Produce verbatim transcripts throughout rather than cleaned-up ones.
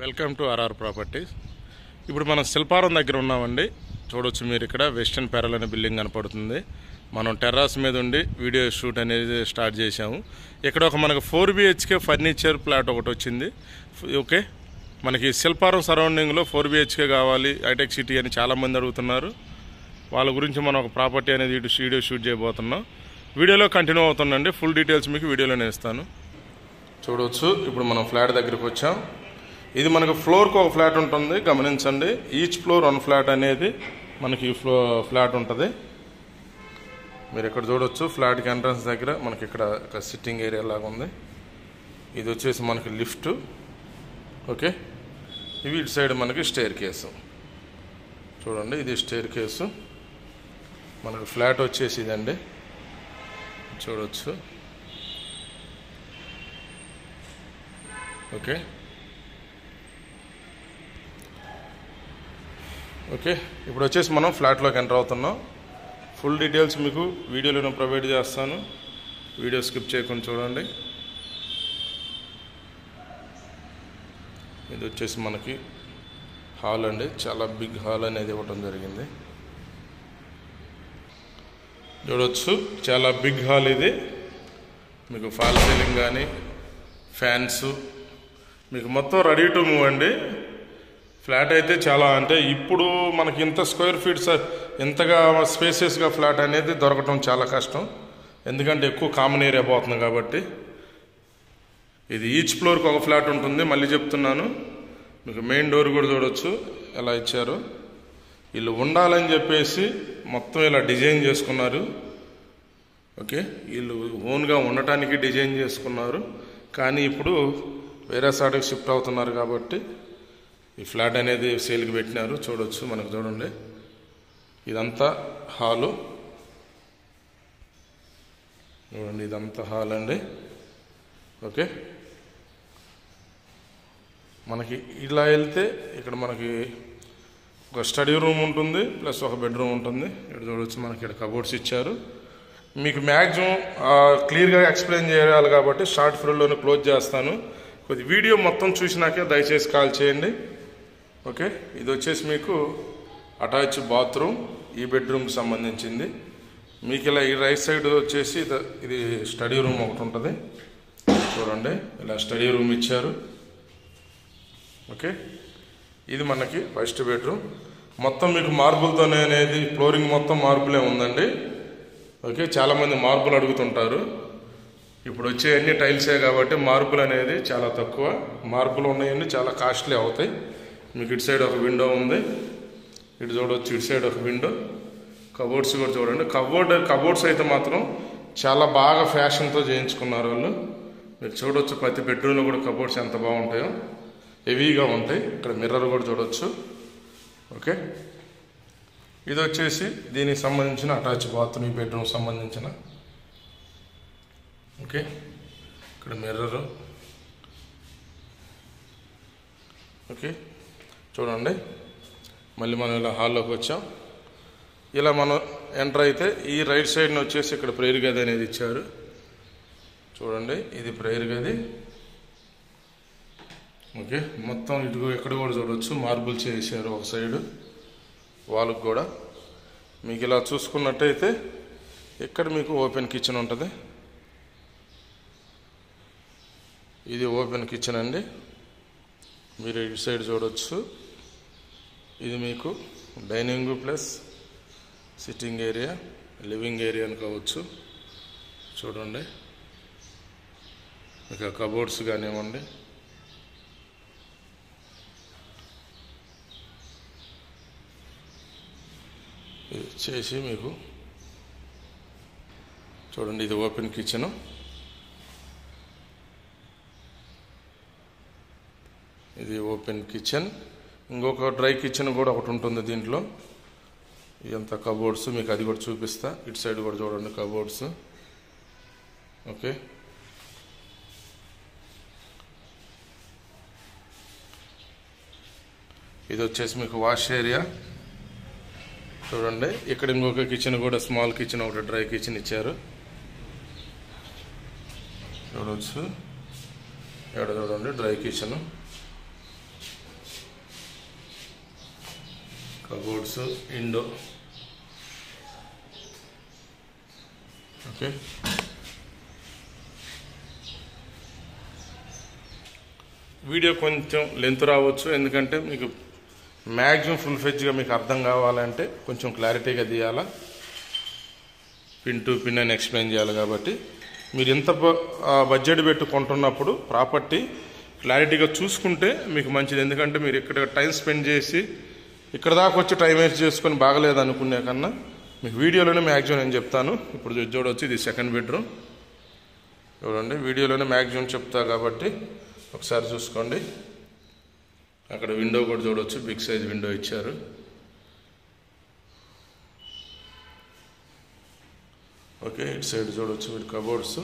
Welcome to RR properties. ఇప్పుడు మనం శిల్పారం దగ్గర ఉన్నామండి. చూడొచ్చు మీరు ఇక్కడ వెస్టర్న్ ప్యారల్ అనే బిల్డింగ్ కనపడుతుంది. మనం టెర్రాస్ మీద ఉండి వీడియో షూట్ అనేది స్టార్ట్ చేసాము. ఇక్కడ ఒక మనకు ఫోర్ బిహెచ్కే ఫర్నిచర్ ప్లాట్ ఒకటి వచ్చింది. ఓకే, మనకి శిల్పారం సరౌండింగ్లో ఫోర్ బిహెచ్కే కావాలి హైటెక్ సిటీ అని చాలామంది అడుగుతున్నారు. వాళ్ళ గురించి మనం ఒక ప్రాపర్టీ అనేది వీడియో షూట్ చేయబోతున్నాం. వీడియోలో కంటిన్యూ అవుతుందండి. ఫుల్ డీటెయిల్స్ మీకు వీడియోలోనే ఇస్తాను. చూడవచ్చు, ఇప్పుడు మనం ఫ్లాట్ దగ్గరికి వచ్చాం. ఇది మనకు ఫ్లోర్కి ఒక ఫ్లాట్ ఉంటుంది, గమనించండి. ఈచ్ ఫ్లోర్ వన్ ఫ్లాట్ అనేది మనకి ఈ ఫ్లో ఫ్లాట్ ఉంటుంది. మీరు ఇక్కడ చూడవచ్చు, ఫ్లాట్కి ఎంట్రన్స్ దగ్గర మనకి ఇక్కడ ఒక సిట్టింగ్ ఏరియా లాగా ఉంది. ఇది వచ్చేసి మనకి లిఫ్ట్. ఓకే, ఇవి ఇటు సైడ్ మనకి స్టేర్ కేసు. చూడండి, ఇది స్టేర్ కేసు. మనకు ఫ్లాట్ వచ్చేసి ఇదండి, చూడవచ్చు. ఓకే ఓకే ఇప్పుడు వచ్చేసి మనం ఫ్లాట్లోకి ఎంటర్ అవుతున్నాం. ఫుల్ డీటెయిల్స్ మీకు వీడియోలో ప్రొవైడ్ చేస్తాను. వీడియో స్కిప్ చేయకుండా చూడండి. ఇది వచ్చేసి మనకి హాల్ అండి, చాలా బిగ్ హాల్ అనేది ఇవ్వడం జరిగింది. చూడవచ్చు, చాలా బిగ్ హాల్ ఇది. మీకు ఫాల్ సీలింగ్ కానీ ఫ్యాన్స్ మీకు మొత్తం రెడీ టు మూవ్ అండి. ఫ్లాట్ అయితే చాలా, అంటే ఇప్పుడు మనకి ఇంత స్క్వేర్ ఫీట్స్ ఇంతగా స్పేసెస్గా ఫ్లాట్ అనేది దొరకటం చాలా కష్టం, ఎందుకంటే ఎక్కువ కామన్ ఏరియా పోతుంది కాబట్టి. ఇది ఈచ్ ఫ్లోర్కి ఒక ఫ్లాట్ ఉంటుంది. మళ్ళీ చెప్తున్నాను, మీకు మెయిన్ డోర్ కూడా చూడవచ్చు ఎలా ఇచ్చారు. వీళ్ళు ఉండాలని చెప్పేసి మొత్తం ఇలా డిజైన్ చేసుకున్నారు. ఓకే, వీళ్ళు ఓన్గా ఉండటానికి డిజైన్ చేసుకున్నారు, కానీ ఇప్పుడు వేరే సాటికి షిఫ్ట్ అవుతున్నారు కాబట్టి ఈ ఫ్లాట్ అనేది సేల్కి పెట్టినారు. చూడవచ్చు, మనకు చూడండి, ఇదంతా హాలు. చూడండి, ఇదంతా హాల్ అండి. ఓకే, మనకి ఇలా వెళ్తే ఇక్కడ మనకి ఒక స్టడీ రూమ్ ఉంటుంది, ప్లస్ ఒక బెడ్రూమ్ ఉంటుంది. ఇక్కడ చూడవచ్చు, మనకి ఇక్కడ కబోర్డ్స్ ఇచ్చారు. మీకు మ్యాక్సిమం క్లియర్గా ఎక్స్ప్లెయిన్ చేయాలి కాబట్టి షార్ట్ ఫిల్మ్లోనే క్లోజ్ చేస్తాను. కొద్ది వీడియో మొత్తం చూసినాకే దయచేసి కాల్ చేయండి. ఓకే, ఇది వచ్చేసి మీకు అటాచ్ బాత్రూమ్, ఈ బెడ్రూమ్కి సంబంధించింది. మీకు ఇలా ఈ రైట్ సైడ్ వచ్చేసి ఇది స్టడీ రూమ్ ఒకటి ఉంటుంది. చూడండి, ఇలా స్టడీ రూమ్ ఇచ్చారు. ఓకే, ఇది మనకి ఫస్ట్ బెడ్రూమ్. మొత్తం మీకు మార్బుల్తోనే అనేది ఫ్లోరింగ్ మొత్తం మార్బులే ఉందండి. ఓకే, చాలామంది మార్బుల్ అడుగుతుంటారు. ఇప్పుడు వచ్చే అన్ని టైల్సే కాబట్టి మార్బుల్ అనేది చాలా తక్కువ. మార్బుల్ ఉన్నాయన్నీ చాలా కాస్ట్లీ అవుతాయి. మీకు ఇటు సైడ్ ఒక విండో ఉంది, ఇటు చూడవచ్చు, ఇటు సైడ్ ఒక విండో. కబోర్డ్స్ కూడా చూడండి. కబోర్డ్ కబోర్డ్స్ అయితే మాత్రం చాలా బాగా ఫ్యాషన్తో చేయించుకున్నారు వాళ్ళు. మీరు చూడవచ్చు, ప్రతి బెడ్రూమ్లో కూడా కబోర్డ్స్ ఎంత బాగుంటాయో, హెవీగా ఉంటాయి. ఇక్కడ మిర్రర్ కూడా చూడవచ్చు. ఓకే, ఇది వచ్చేసి దీనికి సంబంధించిన అటాచ్ బాత్రూమ్, ఈ బెడ్రూమ్ సంబంధించిన. ఓకే, ఇక్కడ మిర్రరు. ఓకే, చూడండి, మళ్ళీ మనం ఇలా హాల్లోకి వచ్చాం. ఇలా మనం ఎంటర్ అయితే ఈ రైట్ సైడ్ని వచ్చేసి ఇక్కడ ప్రేయర్ గది అనేది ఇచ్చారు. చూడండి, ఇది ప్రేయర్ గది. ఓకే, మొత్తం ఇటు ఎక్కడ కూడా చూడవచ్చు, మార్బుల్ చేశారు ఒక సైడు వాళ్ళకు కూడా. మీకు ఇలా చూసుకున్నట్టయితే ఇక్కడ మీకు ఓపెన్ కిచెన్ ఉంటుంది. ఇది ఓపెన్ కిచెన్ అండి. మీరు ఇటు సైడ్ చూడవచ్చు, ఇది మీకు dining plus sitting area, living area అని కావచ్చు. చూడండి, ఇక కబోర్డ్స్ కానివ్వండి, ఇది చేసి మీకు చూడండి, ఇది ఓపెన్ కిచెను. ఇది ఓపెన్ కిచెన్. ఇంకొక డ్రై కిచెన్ కూడా ఒకటి ఉంటుంది దీంట్లో. ఇదంతా కబోర్డ్స్, మీకు అది కూడా చూపిస్తా. ఇటు సైడ్ కూడా చూడండి కబోర్డ్స్. ఓకే, ఇది వచ్చేసి మీకు వాష్ ఏరియా. చూడండి, ఇక్కడ ఇంకొక కిచెన్ కూడా, స్మాల్ కిచెన్ ఒకటి డ్రై కిచెన్ ఇచ్చారు. చూడవచ్చు, ఇక్కడ చూడండి డ్రై కిచెన్. కబోర్డ్స్ ఇండో. ఓకే, వీడియో కొంచెం లెంత్ రావచ్చు, ఎందుకంటే మీకు మ్యాక్సిమం ఫుల్ ఫెజ్గా మీకు అర్థం కావాలంటే కొంచెం క్లారిటీగా తీయాలా, పిన్ టు పిన్ అని ఎక్స్ప్లెయిన్ చేయాలి. కాబట్టి మీరు ఎంత బడ్జెట్ పెట్టి కొంటున్నప్పుడు ప్రాపర్టీ క్లారిటీగా చూసుకుంటే మీకు మంచిది. ఎందుకంటే మీరు ఇక్కడ టైం స్పెండ్ చేసి ఇక్కడ దాకా వచ్చి టైం వేస్ట్ చేసుకొని బాగలేదు అనుకునే కన్నా మీకు వీడియోలోనే మ్యాక్సిమం నేను చెప్తాను. ఇప్పుడు చూడవచ్చు, ఇది సెకండ్ బెడ్రూమ్. చూడండి, వీడియోలోనే మ్యాక్సిమం చెప్తా కాబట్టి ఒకసారి చూసుకోండి. అక్కడ విండో కూడా చూడవచ్చు, బిగ్ సైజ్ విండో ఇచ్చారు. ఓకే, ఇటు సైడ్ చూడవచ్చు వీటి కబోర్డ్స్.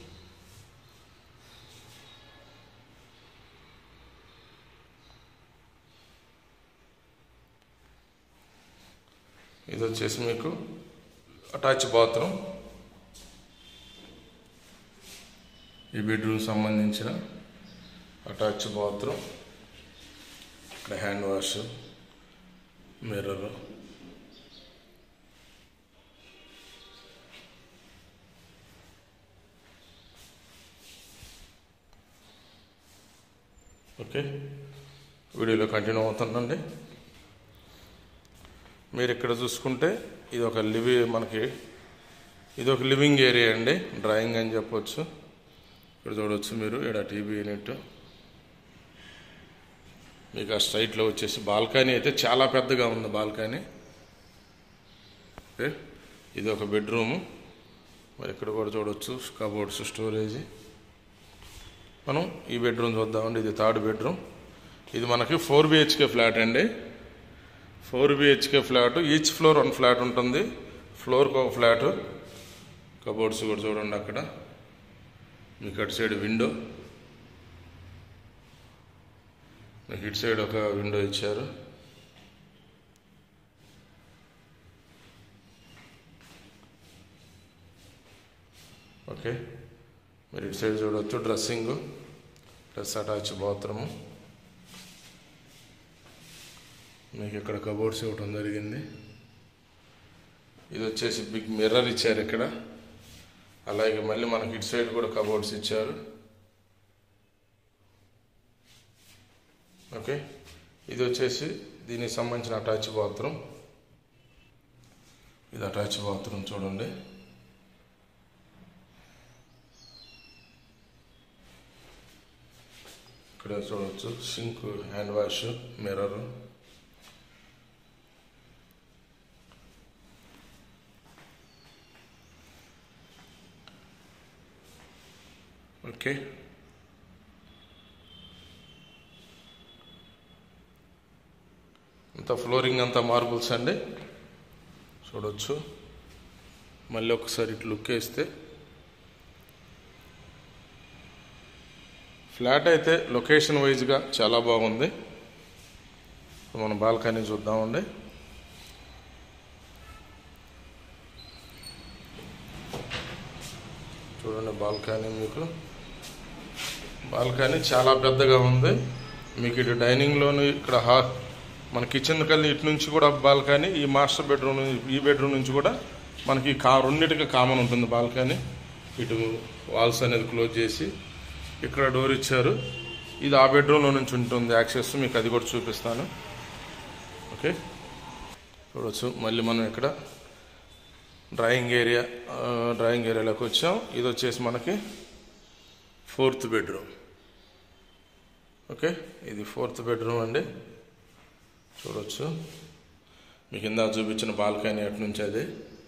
ఇది వచ్చేసి మీకు అటాచ్ బాత్రూమ్, ఈ బెడ్రూమ్ సంబంధించిన అటాచ్ బాత్రూమ్. ఇక్కడ హ్యాండ్ వాష్, మిర్రర్. ఓకే, వీడియోలో కంటిన్యూ అవుతుందండి. మీరు ఇక్కడ చూసుకుంటే ఇది ఒక లివి మనకి ఇది ఒక లివింగ్ ఏరియా అండి, డ్రాయింగ్ అని చెప్పవచ్చు. ఇక్కడ చూడవచ్చు మీరు, ఇక్కడ టీవీ యూనిట్. మీకు ఆ స్ట్రైట్లో వచ్చేసి బాల్కనీ అయితే చాలా పెద్దగా ఉంది బాల్కనీ. ఓకే, ఇది ఒక బెడ్రూము. మరి ఇక్కడ కూడా చూడవచ్చు కబోర్డ్స్, స్టోరేజ్. మనం ఈ బెడ్రూమ్ చూద్దామండి, ఇది థర్డ్ బెడ్రూమ్. ఇది మనకి ఫోర్ బిహెచ్కే ఫ్లాట్ అండి. Four BHK flat, each floor one flat ఉంటుంది, ఫ్లోర్కి ఒక ఫ్లాట్. కబోర్డ్స్ కూడా చూడండి, అక్కడ మీకు అటు సైడ్ విండో, మీకు ఇటు సైడ్ ఒక విండో ఇచ్చారు. ఓకే, మీరు ఇటు సైడ్ చూడవచ్చు డ్రెస్సింగ్ ప్లస్ అటాచ్ బాత్రూము. మీకు ఇక్కడ కబోర్డ్స్ ఇవ్వటం జరిగింది. ఇది వచ్చేసి బిగ్ మిర్రర్ ఇచ్చారు ఇక్కడ. అలాగే మళ్ళీ మనకి ఇటు సైడ్ కూడా కబోర్డ్స్ ఇచ్చారు. ఓకే, ఇది వచ్చేసి దీనికి సంబంధించిన అటాచ్ బాత్రూమ్. ఇది అటాచ్ బాత్రూమ్ చూడండి. ఇక్కడ చూడవచ్చు sink, hand wash, mirror. Okay, అంతా ఫ్లోరింగ్ అంతా మార్బుల్స్ అండి, చూడవచ్చు. మళ్ళీ ఒకసారి ఇటు లుక్ వేస్తే ఫ్లాట్ అయితే లొకేషన్ వైజ్గా చాలా బాగుంది. మనం బాల్కనీ చూద్దామండి. చూడండి బాల్కనీ, మీకు బాల్కనీ చాలా పెద్దగా ఉంది. మీకు ఇటు డైనింగ్లోని ఇక్కడ హా మన కిచెన్ కల్లి ఇటు నుంచి కూడా బాల్కనీ, ఈ మాస్టర్ బెడ్రూమ్ ఈ బెడ్రూమ్ నుంచి కూడా మనకి కా రెండింటికి కామన్ ఉంటుంది బాల్కనీ. ఇటు వాల్స్ అనేది క్లోజ్ చేసి ఇక్కడ డోర్ ఇచ్చారు. ఇది ఆ బెడ్రూమ్లో నుంచి ఉంటుంది యాక్సెస్, మీకు అది కూడా చూపిస్తాను. ఓకే, చూడవచ్చు. మళ్ళీ మనం ఇక్కడ డ్రాయింగ్ ఏరియా డ్రాయింగ్ ఏరియాలోకి వచ్చాం. ఇది వచ్చేసి మనకి ఫోర్త్ బెడ్రూమ్. ఓకే, ఇది ఫోర్త్ బెడ్రూమ్ అండి, చూడవచ్చు. మీకు ఇందాక చూపించిన బాల్కనీ అటు నుంచి అది.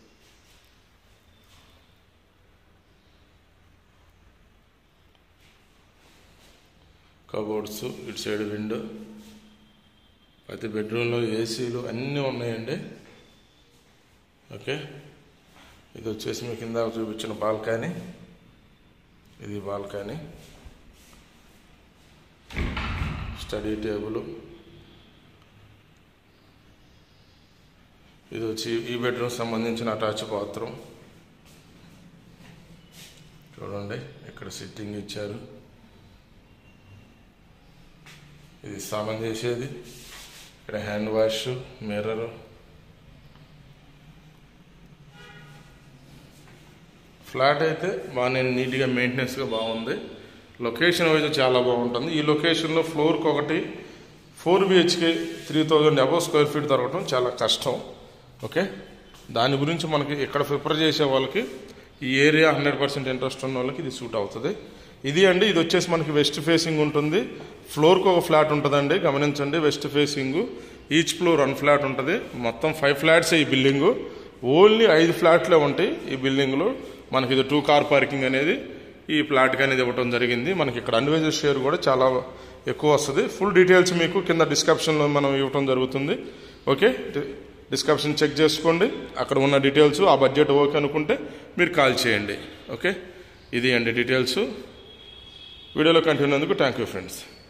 కబోర్డ్స్, ఇటు సైడ్ విండో. ప్రతి బెడ్రూమ్లో ఏసీలు అన్నీ ఉన్నాయండి. ఓకే, ఇది వచ్చేసి మీకు ఇందాక చూపించిన బాల్కనీ. ఇది బాల్కనీ, స్టడీ టేబుల్. ఇది వచ్చి ఈ బెడ్రూమ్ సంబంధించిన అటాచ్ బాత్రూమ్. చూడండి, ఇక్కడ సిట్టింగ్ ఇచ్చారు. ఇది స్నానం చేసేది. ఇక్కడ హ్యాండ్ వాష్, మిర్రర్, ఫ్లాట్ అయితే బాగానే నీట్గా మెయింటెనెన్స్గా బాగుంది. లొకేషన్ వైజ్ చాలా బాగుంటుంది. ఈ లొకేషన్లో ఫ్లోర్కి ఒకటి four BHK three thousand above square feet దొరకడం చాలా కష్టం. ఓకే, దాని గురించి మనకి ఇక్కడ ప్రిఫర్ చేసే వాళ్ళకి ఈ ఏరియా హండ్రెడ్ పర్సెంట్ ఇంట్రెస్ట్ ఉన్న వాళ్ళకి ఇది సూట్ అవుతుంది. ఇది అండి, ఇది వచ్చేసి మనకి వెస్ట్ ఫేసింగ్ ఉంటుంది. ఫ్లోర్కి ఒక ఫ్లాట్ ఉంటుందండి, గమనించండి. West facing, each floor one flat ఉంటుంది. మొత్తం ఫైవ్ ఫ్లాట్స్ ఈ బిల్డింగు. ఓన్లీ ఐదు ఫ్లాట్లే ఉంటాయి ఈ బిల్డింగ్లో. మనకి ఇది టూ కార్ పార్కింగ్ అనేది ఈ ఫ్లాట్కి అనేది ఇవ్వడం జరిగింది. మనకి ఇక్కడ అన్వేజర్ షేర్ కూడా చాలా ఎక్కువ వస్తుంది. ఫుల్ డీటెయిల్స్ మీకు కింద డిస్క్రిప్షన్లో మనం ఇవ్వడం జరుగుతుంది. ఓకే, డిస్క్రిప్షన్ చెక్ చేసుకోండి, అక్కడ ఉన్న డీటెయిల్స్. ఆ బడ్జెట్ ఓకే అనుకుంటే మీరు కాల్ చేయండి. ఓకే, ఇది అండి డీటెయిల్స్. వీడియోలో కంటిన్యూ అయినందుకు థ్యాంక్ యూ ఫ్రెండ్స్.